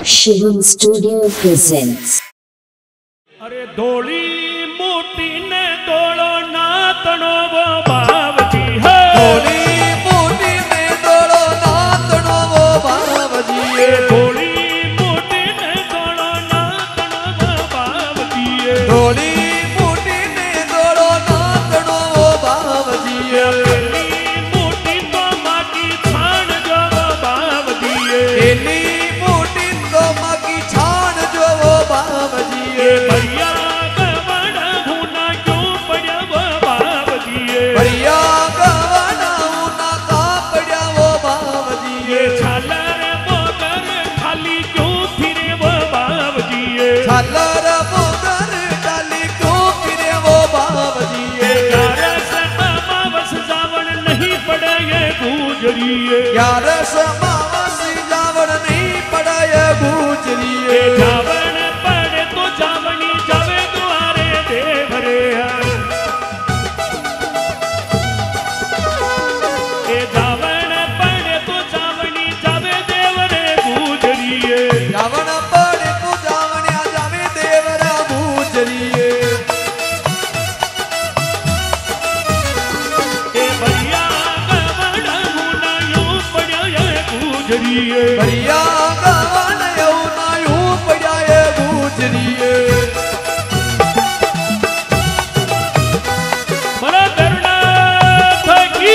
Shivam studio presents. अरे धोली मोटी ने दौड़ो नातनो वो बावजी है, धोली मोटी ने दौड़ो नातनो वो बावजी है, धोली मोटी ने दौड़ो नातनो वो बावजी है, धोली मोटी ने दौड़ो नातनो वो बावजी है, एली मोटी तो माँ की छान जो वो बावजी है, एली मोटी तो माँ की छान जो वो बावजी है, बढ़िया गवाना भूना क्यों पड़ा वो बावजी है, बढ़िया गवाना ऊना का पड़ा वो बावजी है, झालर मोगर खाली क्यों फिरे वो बावजी है, झालर मोगर डाली क्यों फिरे वो बावजी है, यारस अमावस जावण नहीं पड़े ये गुजरी है, यारस अमावस जावण नहीं पड़ा ये गुजरी है, जावण पड़े तो जावणी जावे द्वारे देवरे जावण पड़े तो जावणी जावे देवरे गुजरी है, जावण पड़े तो जावण्या जावे देवरा गुजरी है, बढ़िया गवण मुना यूं पड़ा ये गुजरी है, बढ़िया गवन यौना यूं पड़ा ये गुजरी है, मरा दरुनाथ की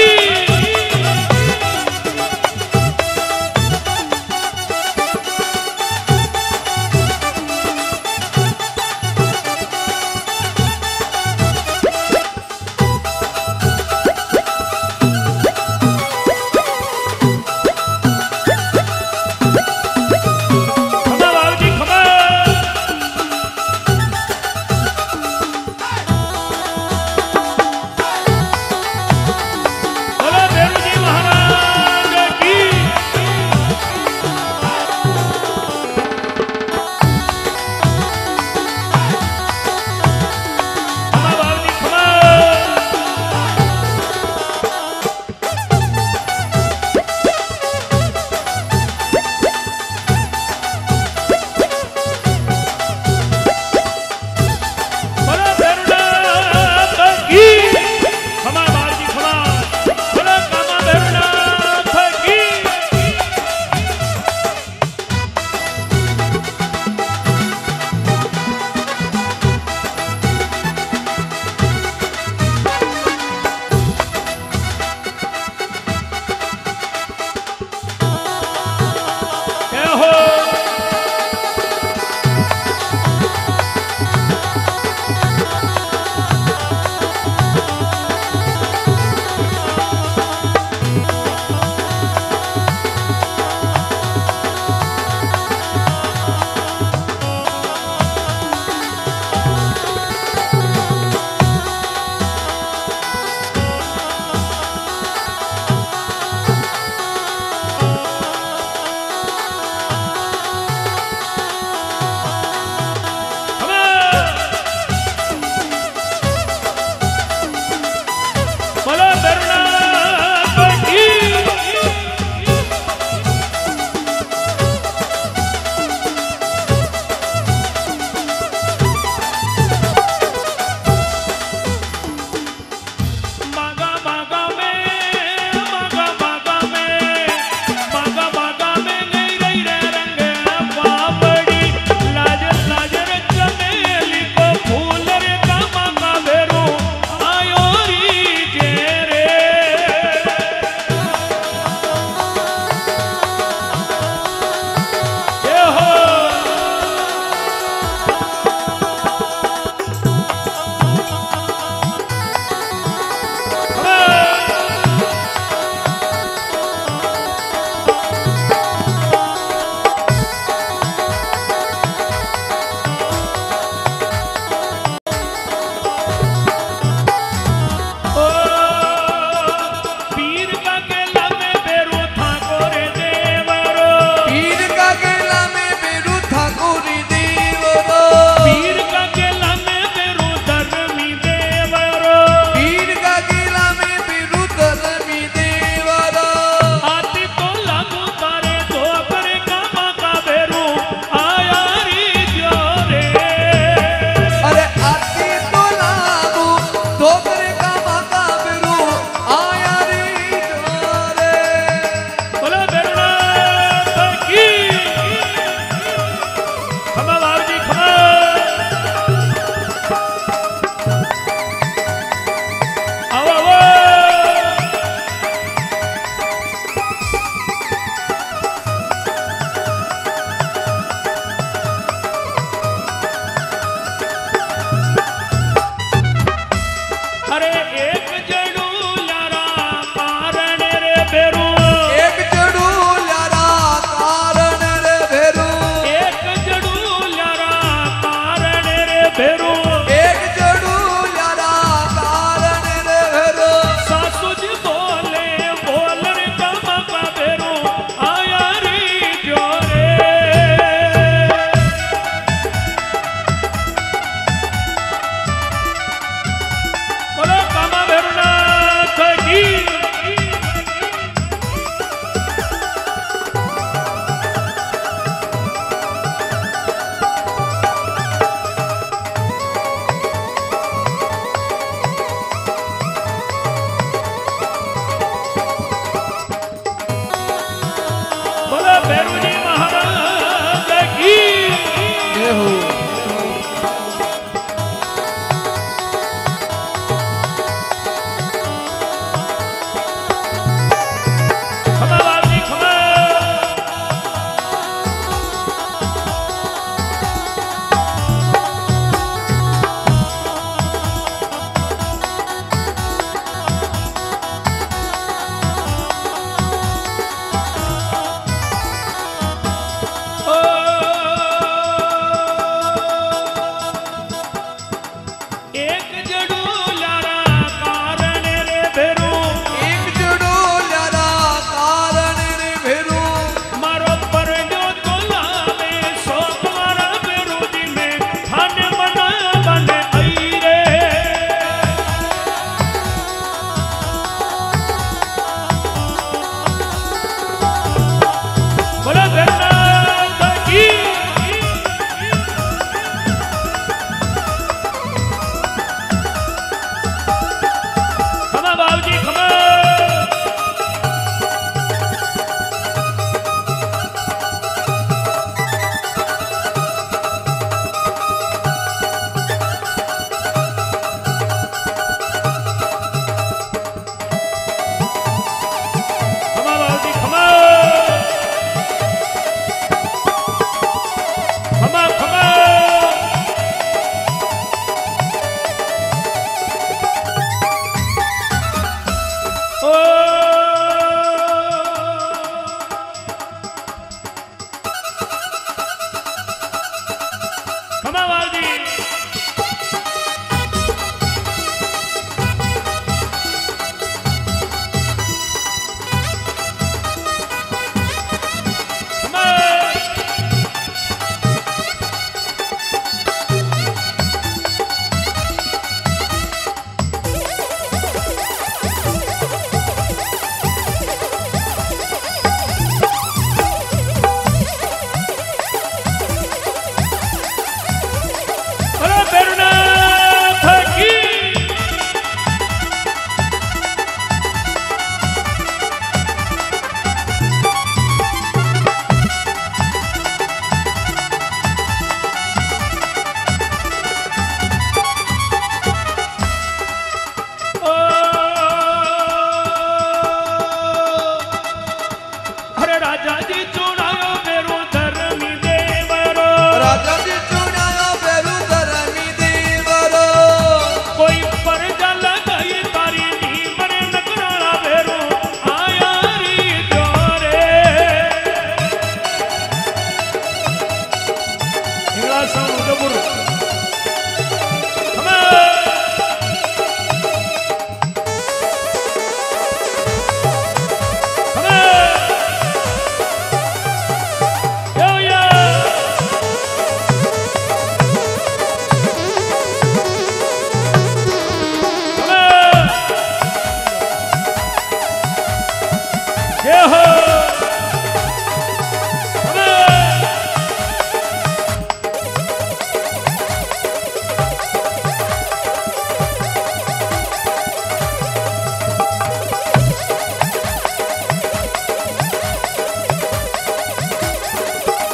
खमावादी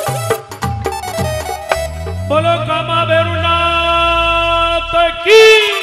बोलो कामा बेरुनाथ की